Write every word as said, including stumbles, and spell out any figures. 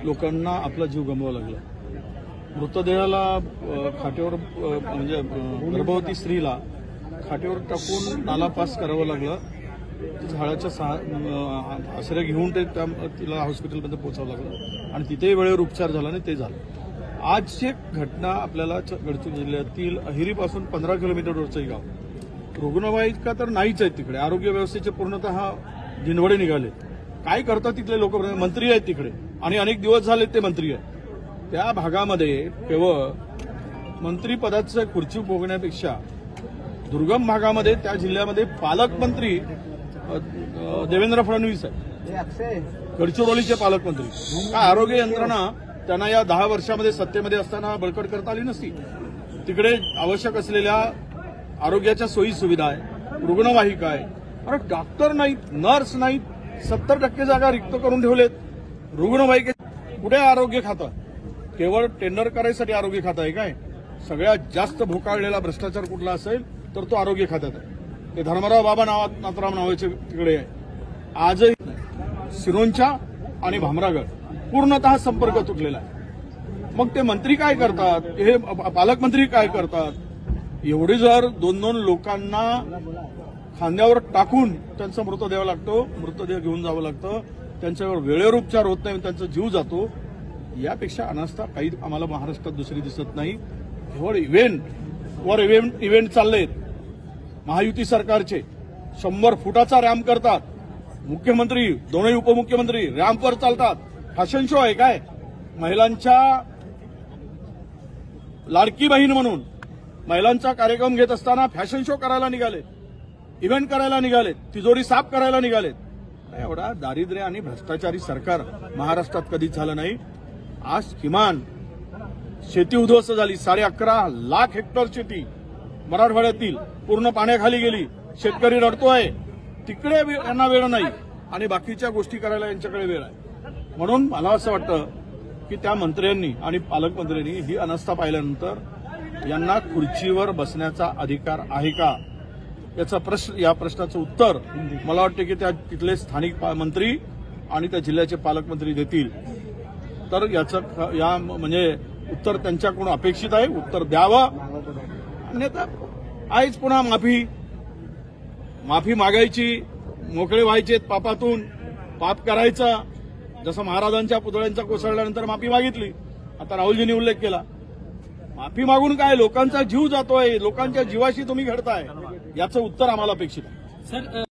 लोकांना आपला जीव गमवावा लागला। मृतदेहाला खाटेवर म्हणजे गर्भवती स्त्रीला खाटेवर टाकून नाला पास करावं लागलं। झाडाच्या आश्रय घेऊन ते तिला हॉस्पिटलमध्ये पोहोचावं लागलं आणि तिथेही वेळेवर उपचार झाला आणि ते झालं। आजची घटना आपल्याला गडचिरोली जिल्ह्यातील अहिरीपासून पंधरा किलोमीटरवरचं गाव। रुग्णवाहिका तर नाहीच आहेत तिकडे, आरोग्य व्यवस्थेचे पूर्णतः दिनवडे निघाले। काय करतात तिथले लोक? मंत्री आहेत तिकडे आणि अनेक दिवस झाले ते मंत्री आहेत। त्या भागामध्ये केवळ मंत्रीपदाचं खुर्ची भोगण्यापेक्षा दुर्गम भागामध्ये त्या जिल्ह्यामध्ये पालकमंत्री देवेंद्र फडणवीस आहेत, गडचिरोलीचे पालकमंत्री। काय आरोग्य यंत्रणा त्यांना या दहा वर्षामध्ये सत्तेमध्ये असताना बळकट करता आली नसती? तिकडे आवश्यक असलेल्या आरोग्याच्या सोयी सुविधा आहे, रुग्णवाहिका आहे, अरे डॉक्टर नाहीत, नर्स नाहीत, सत्तर टक्के जागा रिक्त करून ठेवलेत। रुग्णवाहिके कुठे आरोग्य खातं? केवळ टेंडर करायसाठी आरोग्य खातं आहे काय? सगळ्यात जास्त भोकाळलेला भ्रष्टाचार कुठला असेल तर तो आरोग्य खात्यात आहे। ते धर्मराव बाबा नावात नाथराम नावाचे तिकडे आहे। आजही सिरोंचा आणि भामरागड पूर्णतः संपर्क तुटलेला आहे। मग ते मंत्री काय करतात? हे पालकमंत्री काय करतात? एवढे जर दोन दोन लोकांना खांद्यावर टाकून त्यांचा मृतदेह लागतो, मृतदेह घेऊन जावं लागतं, त्यांच्यावर वेळेवर उपचार होत नाही, त्यांचा जीव जातो, यापेक्षा अनास्था काही आम्हाला महाराष्ट्रात दुसरी दिसत नाही। केवळ इव्हेंट वर इव्हेंट इव्हेंट चाललेत महायुती सरकारचे। शंभर फुटाचा रॅम्प करतात, मुख्यमंत्री दोन्ही उपमुख्यमंत्री रॅम्पवर चालतात। फॅशन शो आहे काय? महिलांच्या लाडकी बहीण म्हणून महिलांचा कार्यक्रम घेत असताना फॅशन शो करायला निघाले, इव्हेंट करायला निघाले, तिजोरी साफ करायला निघाले। एवढा दारिद्र्य आणि भ्रष्टाचारी सरकार महाराष्ट्रात कधीच झालं नाही। आज किमान शेती उद्ध्वस्त झाली, साडे अकरा लाख हेक्टर शेती मराठवाड्यातील पूर्ण पाण्याखाली गेली। शेतकरी रडतोय, तिकडे यांना वेळ नाही आणि बाकीच्या गोष्टी करायला यांच्याकडे वेळ आहे। म्हणून मला असं वाटतं की त्या मंत्र्यांनी आणि पालकमंत्र्यांनी ही अनास्था पाहिल्यानंतर यांना खुर्चीवर बसण्याचा अधिकार आहे का याचा प्रश्न, या प्रश्नाचं उत्तर मला वाटतं की त्या तिथले स्थानिक मंत्री आणि त्या जिल्ह्याचे पालकमंत्री देतील। तर याचं या म्हणजे उत्तर त्यांच्याकडून अपेक्षित आहे, उत्तर द्यावं। अन्यथा आहेच पुन्हा माफी माफी मागायची, मोकळे व्हायचे पापातून, पाप करायचा। जसं महाराजांच्या पुतळ्यांचा कोसळल्यानंतर माफी मागितली, आता राहुलजींनी उल्लेख केला। माफी मागून काय? लोकांचा जीव जातोय, लोकांच्या जीवाशी तुम्ही घडताय, याचं उत्तर आम्हाला अपेक्षित आहे।